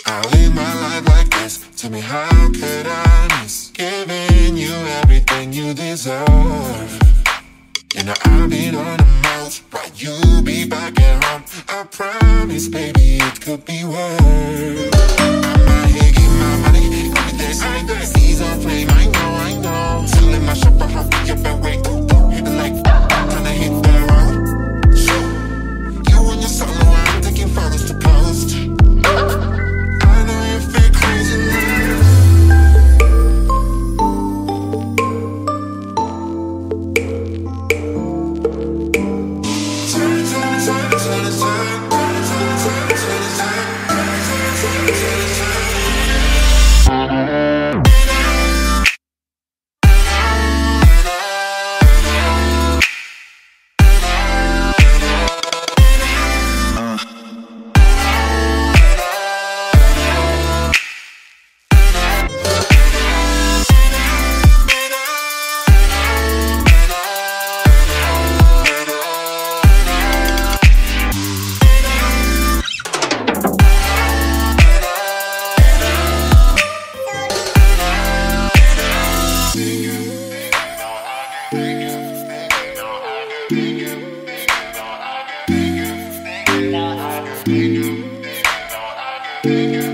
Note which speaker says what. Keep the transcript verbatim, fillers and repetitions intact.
Speaker 1: I live my life like this. Tell me how could I miss giving you everything you deserve? You know I've been on the mouth, but you be back at home. I promise, baby, it could be worse. I'm out here getting my money, every day I do. Season flame, I know, I know. Selling my shop, I hope you better wait. Hitting like tryna hit the road. So you and your solo, I'm taking photos to post. I know you feel crazy now. Turn, turn, turn, turn, turn, turn, turn, turn, turn, turn, turn, turn, turn, turn. Thank you.